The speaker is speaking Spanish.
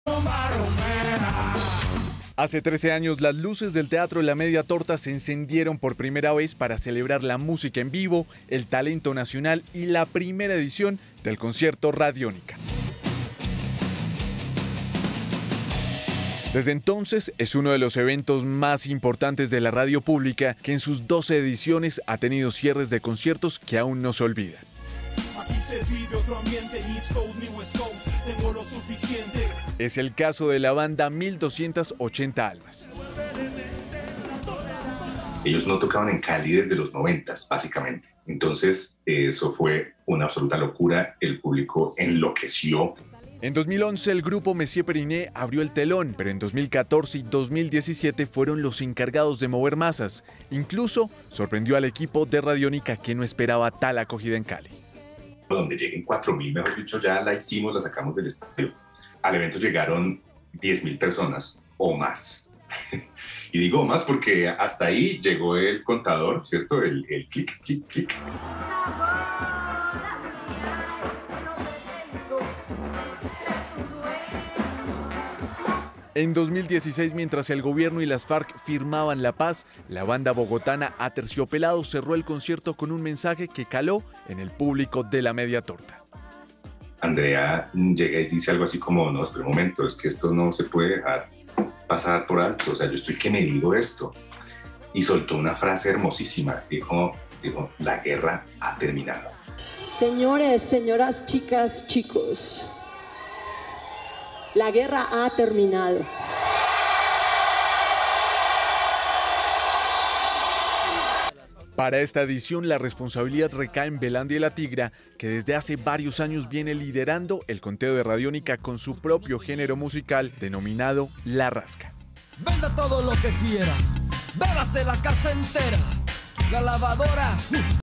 Hace 13 años, las luces del Teatro La Media Torta se encendieron por primera vez para celebrar la música en vivo, el talento nacional y la primera edición del concierto Radiónica. Desde entonces es uno de los eventos más importantes de la radio pública, que en sus 12 ediciones ha tenido cierres de conciertos que aún no se olvidan. Es el caso de la banda 1280 Almas. Ellos no tocaban en Cali desde los 90s, básicamente. Entonces, eso fue una absoluta locura. El público enloqueció. En 2011 el grupo Messier Periné abrió el telón, pero en 2014 y 2017 fueron los encargados de mover masas. Incluso sorprendió al equipo de Radiónica, que no esperaba tal acogida en Cali. Donde lleguen 4.000, mejor dicho, ya la hicimos, la sacamos del estadio. Al evento llegaron 10.000 personas o más. Y digo más porque hasta ahí llegó el contador, ¿cierto? El clic, clic, clic. En 2016, mientras el gobierno y las FARC firmaban la paz, la banda bogotana Aterciopelados cerró el concierto con un mensaje que caló en el público de La Media Torta. Andrea llega y dice algo así como: no, espera un momento, es que esto no se puede dejar pasar por alto, o sea, yo estoy que me digo esto. Y soltó una frase hermosísima, dijo, la guerra ha terminado. Señores, señoras, chicas, chicos, la guerra ha terminado. Para esta edición, la responsabilidad recae en Belandia y La Tigra, que desde hace varios años viene liderando el conteo de Radiónica con su propio género musical denominado La Rasca. Venda todo lo que quiera, bébase la casa entera, la lavadora.